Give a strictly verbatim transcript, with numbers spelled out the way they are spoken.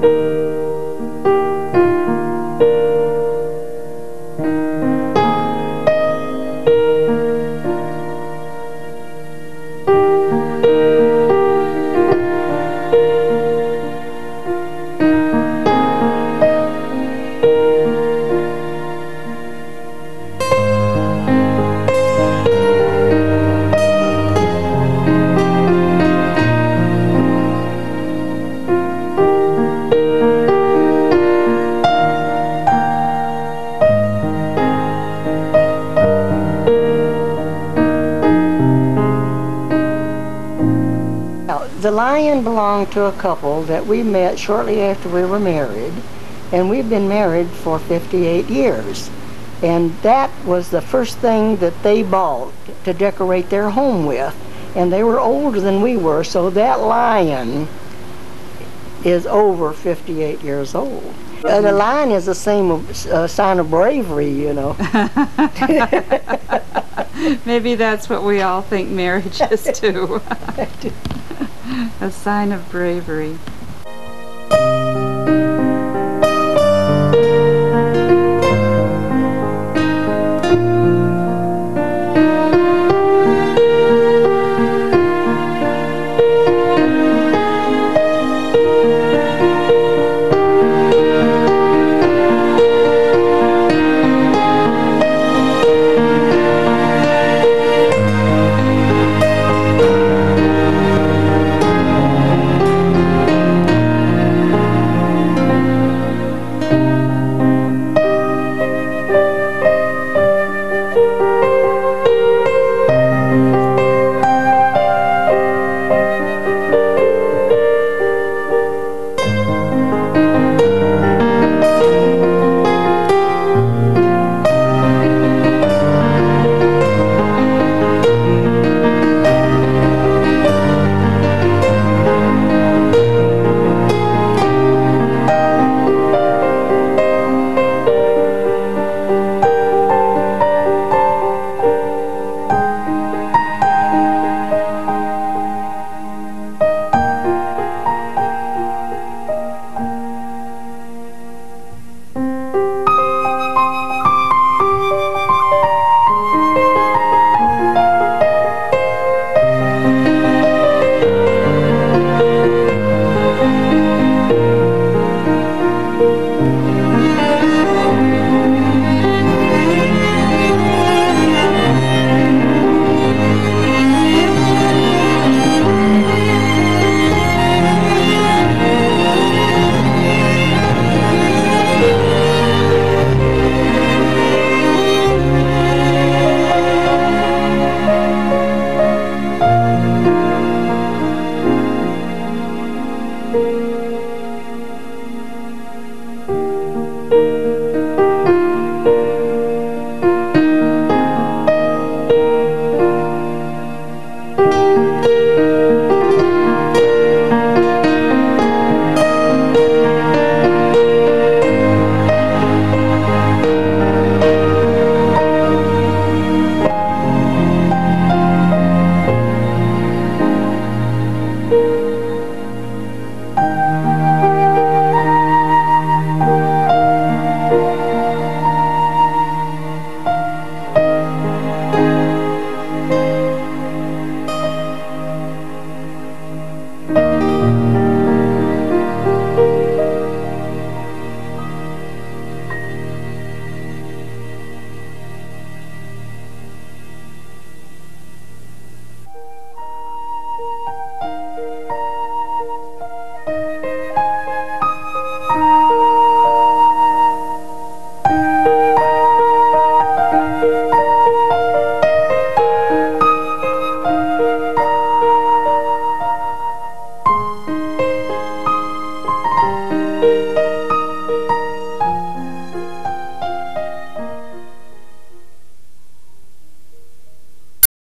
The lion belonged to a couple that we met shortly after we were married, and we've been married for fifty-eight years. And that was the first thing that they bought to decorate their home with. And they were older than we were, so that lion is over fifty-eight years old. And a lion is the same uh, sign of bravery, you know. Maybe that's what we all think marriage is too. A sign of bravery.